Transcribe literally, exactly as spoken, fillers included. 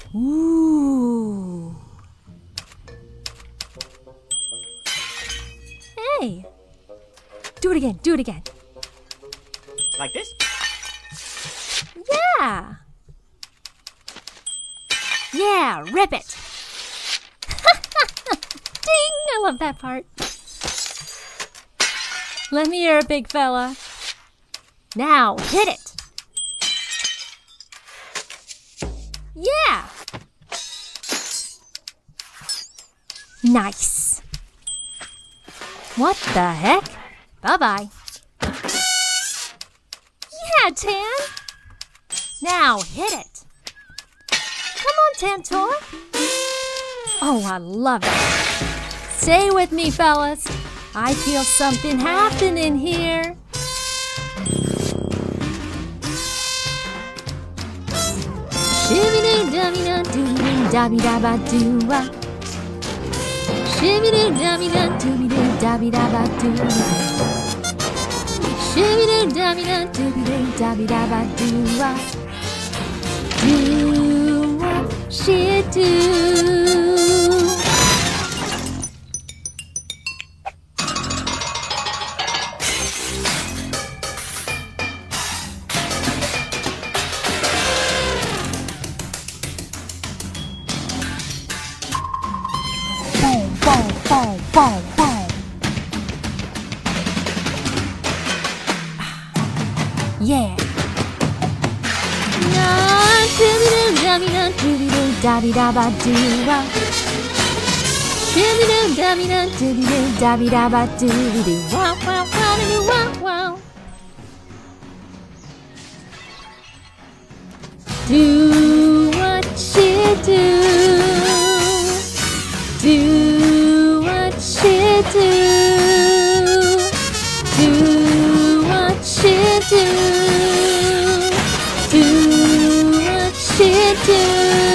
Ooh. Hey. Do it again. Do it again. Like this? Yeah. Yeah, rip it. Ding! I love that part. Let me hear it, big fella. Now, hit it. Yeah. Nice. What the heck? Bye-bye. Yeah, Tan. Now, hit it. Come on, Tantor. Oh, I love it. Stay with me, fellas. I feel something happening here. Shibby-doo-dabby-doo-dabby-dabba-doo-ah. Shibby-doo-dabby-doo-dabby-dabba-doo. Shibby-doo-dabby-doo-dabby-dabba-doo-ah. Do what she do. Boom, boom, boom, boom, boom. Yeah. Shibby-doo-dabby-doo-dabby-dabba-doo-ah. Shibby-doo-dabby-doo-dabby-dabba-doo-doo. Wow, wow, wow, doo, wow, wow. Do what she do. Do what she do. Do what she do. Do what she do.